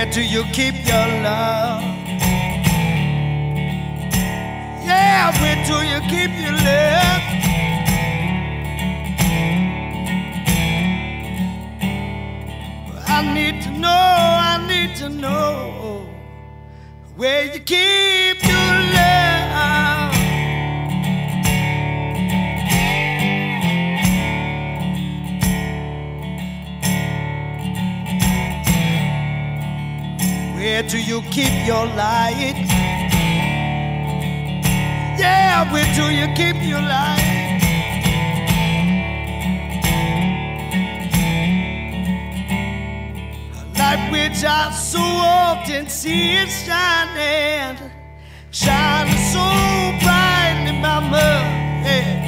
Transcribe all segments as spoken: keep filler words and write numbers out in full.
do you keep your love? Yeah, where do you keep your love? I need to know, I need to know where you keep your love. Where do you keep your light? Yeah, where do you keep your light? Light which I so often see it shining, shining so bright in my mind. Yeah.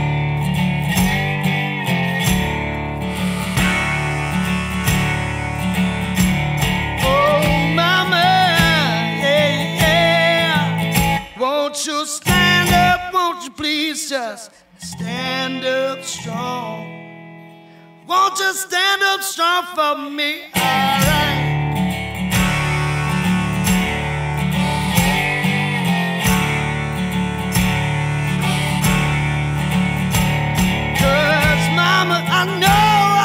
Won't you stand up, won't you please just stand up strong? Won't you stand up strong for me? Alright. Cause mama, I know,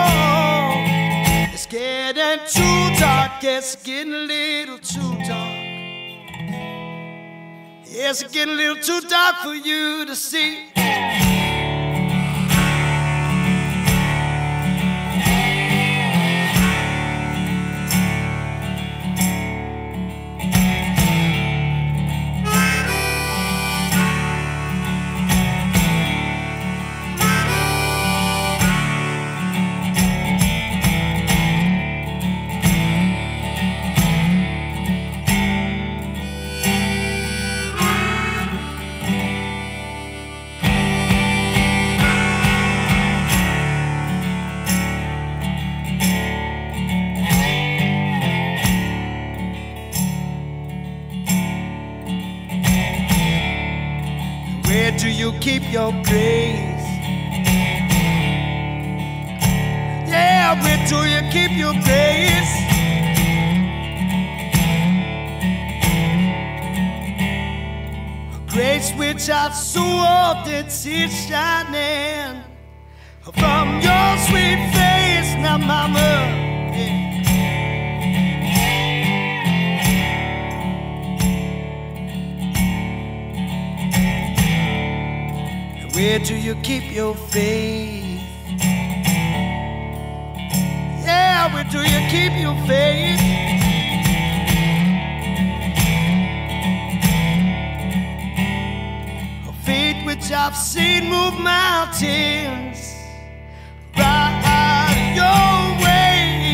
I know it's getting too dark, it's getting a little too dark. Yes, it's getting a little too dark for you to see. Where do you keep your grace? Yeah, where do you keep your grace? Grace which I so often see shining from your sweet face. Now, mama, yeah. Where do you keep your faith? Yeah, where do you keep your faith? A faith which I've seen move mountains right your way.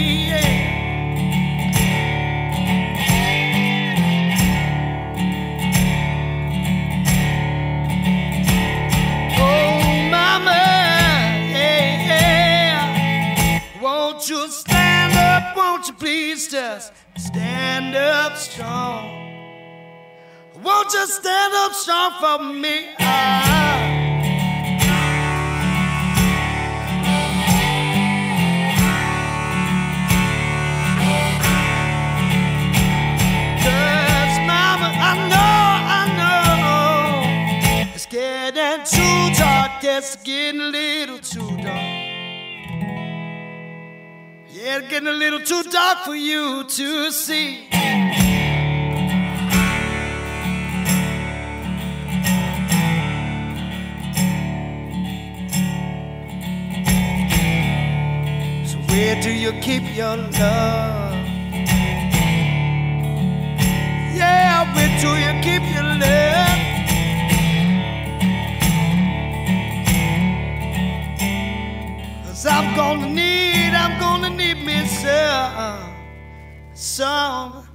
Won't you stand up, won't you please just stand up strong? Won't you stand up strong for me? Ah. Cause mama, I know, I know it's getting too dark, it's getting a little too dark. Yeah, it's getting a little too dark for you to see. So where do you keep your love? Yeah, where do you keep your love? Cause I'm gonna need, I'm gonna need me some, some